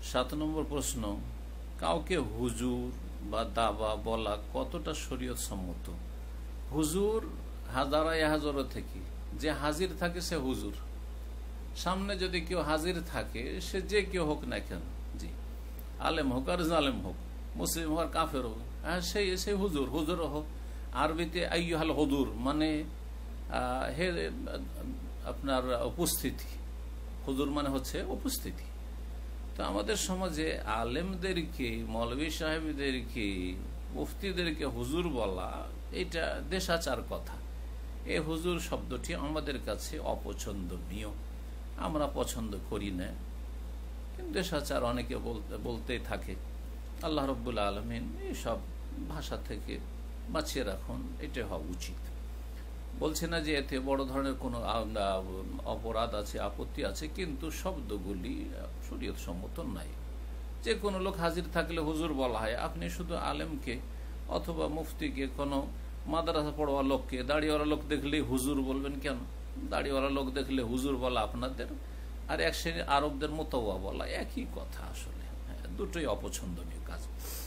7 নম্বর প্রশ্ন, কাউকে হুজুর বা দাবা বলা কতটা শরীয়ত সম্মত? হুজুর হাজারায় হাজারো থেকে যে হাজির থাকে সে হুজুর। সামনে যদি কেউ হাজির থাকে সে যে কেউ হোক না কেন, জি, আলেম হোক আর জালেম হোক, মুসলিম হোক আর কাফের হোক, হ্যাঁ সেই হুজুর। হুজুর হোক আরবিতে আইয়ুহাল হুজুর মানে হে আপনার উপস্থিতি, হুজুর মানে হচ্ছে উপস্থিতি। তো আমাদের সমাজে আলেমদেরকে, মৌলভী সাহেবদেরকে, মুফতিদেরকে হুজুর বলা এটা দেশাচার কথা। এই হুজুর শব্দটি আমাদের কাছে অপছন্দনীয়, আমরা পছন্দ করি না, কিন্তু দেশাচার অনেকে বলতেই থাকে। আল্লাহ রব্বুল আলমিন এইসব ভাষা থেকে বাঁচিয়ে রাখুন, এটা হওয়া উচিত। বলছে না যে এতে বড় ধরনের কোনো অপরাধ আছে, আপত্তি আছে, কিন্তু শব্দগুলি শরীয়ত সম্মত নাই। যে কোনো লোক হাজির থাকলে হুজুর বলা হয়। আপনি শুধু আলেমকে অথবা মুফতিকে, কোনো মাদ্রাসা পড়োয়া লোককে, দাড়িওয়ালা লোক দেখলেই হুজুর বলবেন কেন? দাড়িওয়ালা লোক দেখলে হুজুর বলা আপনাদের, আর এক শ্রেণীর আরবদের মোতাওয়া বলা একই কথা আসলে। দুটোই অপছন্দনীয় কাজ।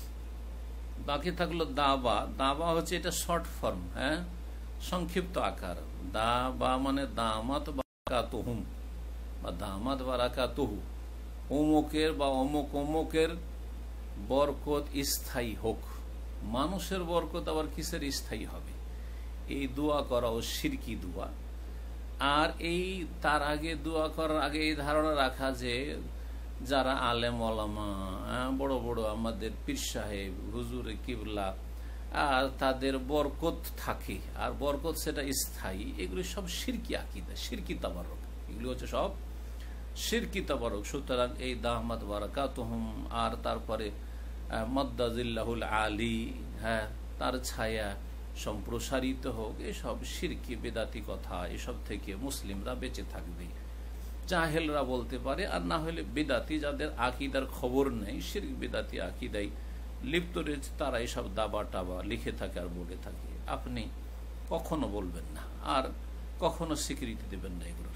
বাকি থাকলো দাবা। দাবা হচ্ছে এটা শর্ট ফর্ম, হ্যাঁ, সংক্ষিপ্ত আকার। দাবা মানে দামাত বারাকাতুহুম বা দামাত বারাকাতুহু, অমুকের বা অমুকের বরকত স্থায়ী হোক। মানুষের বরকত আবার কিসের স্থায়ী হবে? এই দোয়া করা ও শিরকি দোয়া। আর এই তার আগে দোয়া করার আগে এই ধারণা রাখা যে যারা আলেম ওলামা, বড় বড় আমাদের পীর সাহেব, হুজুরে কিবলা, আর তাদের বরকত থাকে, আর বরকত সেটা স্থায়ী। এগুলি সব শিরকি আকীদা, শিরকি তাবারুক, এগুলি হচ্ছে সব শিরকি তাবারুক। সুতরাং এই দাহমাত বারাকাতুহুম, আর তারপরে মদ্দাজিল্লাহুল আলী, হ্যাঁ, তার ছায়া সম্প্রসারিত হোক, এসব শিরকি বেদাতি কথা। এসব থেকে মুসলিমরা বেঁচে থাকবে। জাহেলরা বলতে পারে, আর না হলে বেদাতি যাদের আকীদার খবর নেই, শিরক বেদাতি আকীদায় লিপ্ত রয়েছে, তারা এইসব দাবা টাবা লিখে থাকে আর বলে থাকে। আপনি কখনো বলবেন না, আর কখনো স্বীকৃতি দেবেন না এগুলোর।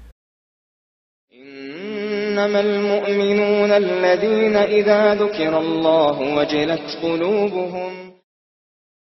ইন্নামাল মুমিনুনা আল্লাযীনা ইযা যুকিরাল্লাহু ওয়াজিলাত কুলুবুহুম